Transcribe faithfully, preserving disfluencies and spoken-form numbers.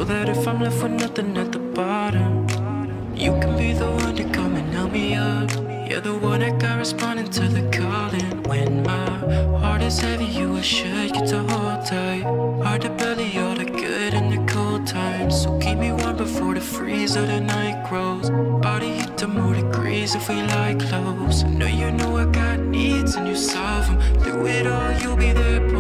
that if I'm left with nothing at the bottom, you can be the one to come and help me up. You're the one that got responding to the calling. When my heart is heavy, you should get to hold tight. Hard to belly all the good in the cold times, so keep me warm before the freeze of the night grows. Body heat to more degrees if we lie close. I know you know I got needs and you solve them. Through it all, you'll be there.